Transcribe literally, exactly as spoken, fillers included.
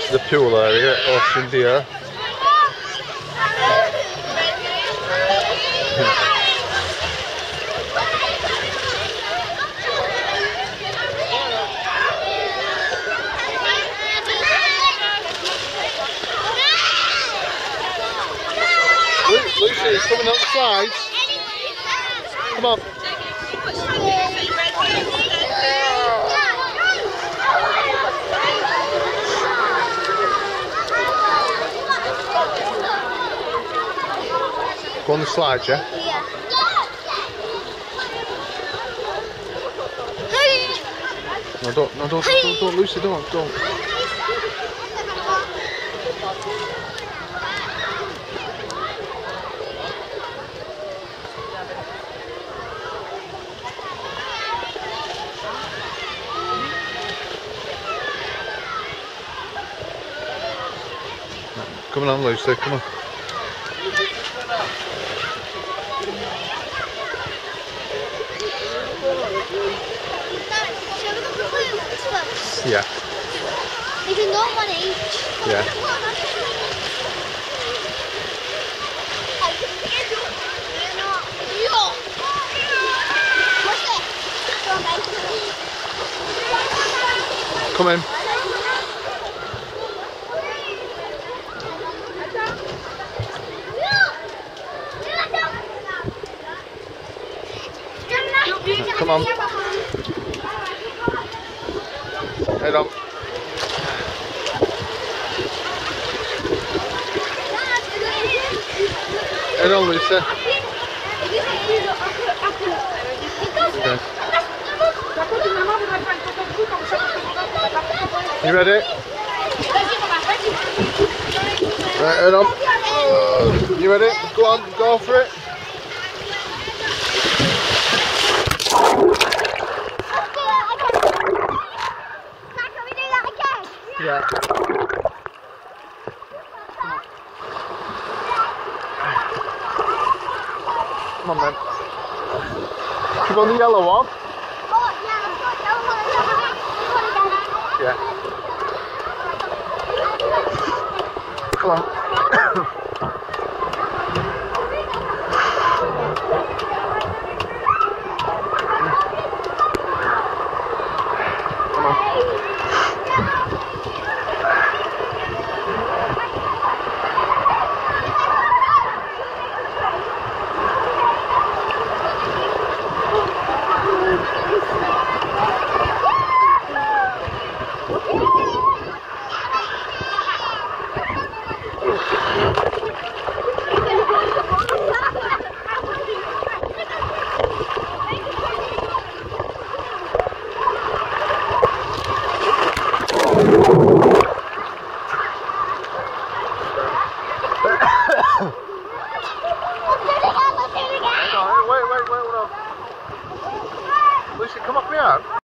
the pool area at Ocean Deer. Lucy, it's coming up the sides. Come on. Go on the slide, yeah? Yeah. No, don't, no, don't, don't, don't, Lucy, don't, don't. Come on, Lucy, come on. Yeah. You can go one each. Yeah. Come in. Come on. Head on. Head on, Lisa. Okay. You ready? Right, head on. You ready? Go on, go for it. Yeah. Come on then. Come on the yellow one. Yeah. Come on. Come on. Wait, wait, wait, hold on. Lucy, come up here.